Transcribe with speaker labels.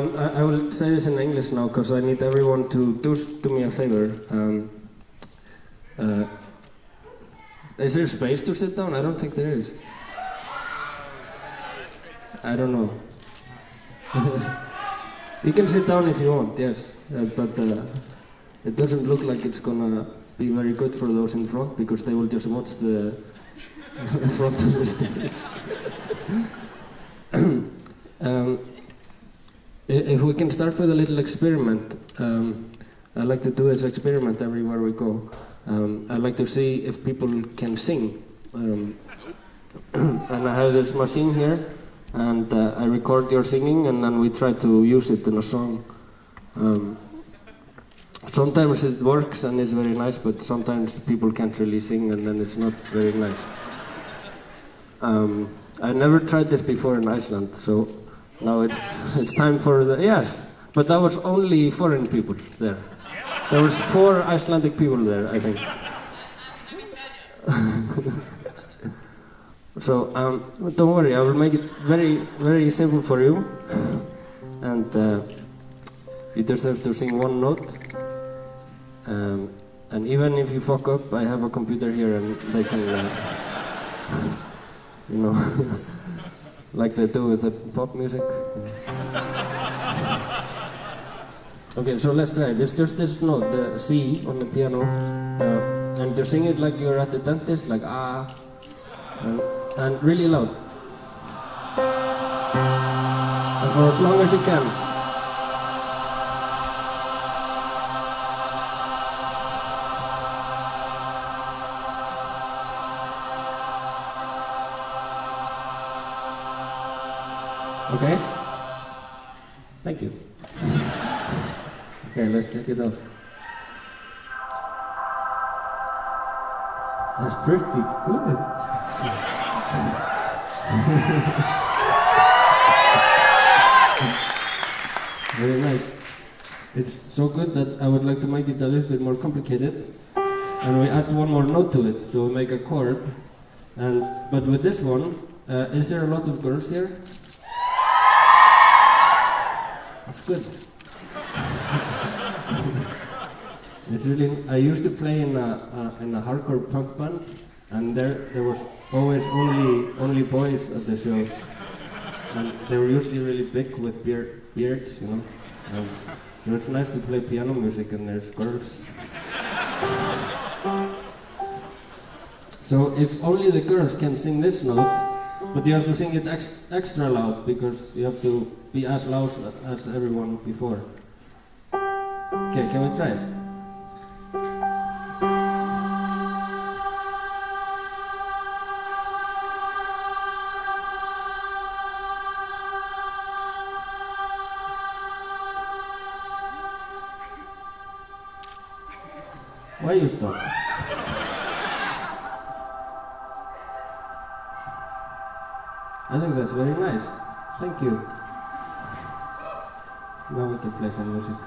Speaker 1: I will say this in English now because I need everyone to do me a favor. Is there space to sit down? I don't think there is. I don't know. You can sit down if you want, yes. But it doesn't look like it's gonna be very good for those in front because they will just watch the front of the stage. If we can start with a little experiment, I like to do this experiment everywhere we go. I like to see if people can sing. And I have this machine here, and I record your singing, and then we try to use it in a song. Sometimes it works and it's very nice, but sometimes people can't really sing, and then it's not very nice. I never tried this before in Iceland, so now it's time for the yes. But that was only foreign people there. There was 4 Icelandic people there, I think. So don't worry, I will make it very, very simple for you, and you just have to sing one note. And even if you fuck up, I have a computer here, and they can, you know, like they do with the pop music. Okay, so let's try. There's just this note, the C on the piano, and just sing it like you're at the dentist, like ah, and really loud, and for as long as you can. Okay? Thank you. Okay, let's check it out. That's pretty good. Very nice. It's so good that I would like to make it a little bit more complicated. And we add one more note to it, so we make a chord. But with this one, is there a lot of girls here? That's good. It's really. I used to play in a hardcore punk band, and there was always only boys at the shows, and they were usually really big with beards, you know. So it's nice to play piano music and there's girls. So if only the girls can sing this note, but you have to sing it extra loud because you have to be as loud as everyone before. Okay, can we try it? Why you stop? I think that's very nice. Thank you. Now we can play some music.